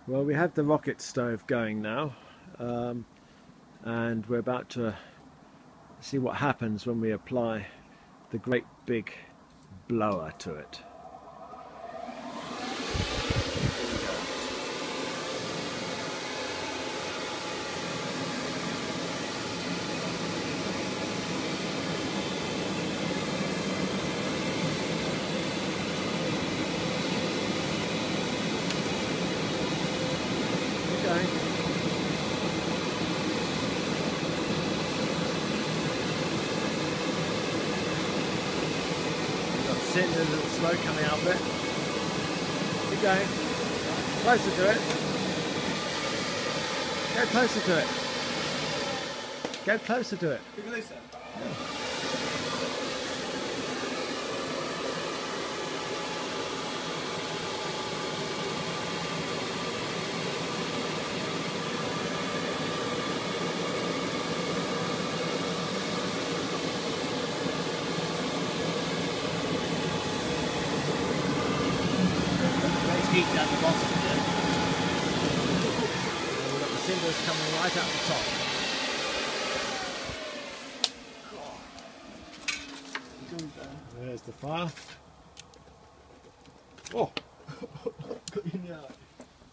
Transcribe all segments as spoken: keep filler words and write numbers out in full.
Well, we have the rocket stove going now, um, and we're about to see what happens when we apply the great big blower to it. Okay. Got cinders and smoke coming out of it. Keep going. Closer to it. Go closer to it. Go closer to it. Go closer. Heat down the bottom here. And we've got the cinders coming right out the top. There's the fire. Oh! Got you in the eye.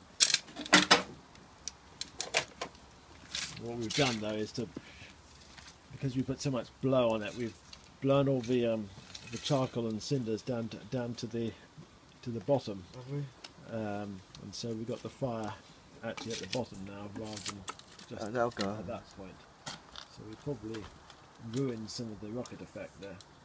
What we've done though is to, because we put so much blow on it, we've blown all the um, the charcoal and cinders down to, down to the to the bottom. Have we? Um, and so we've got the fire actually at the bottom now rather than just Oh, that'll go. at that point. So we probably ruined some of the rocket effect there.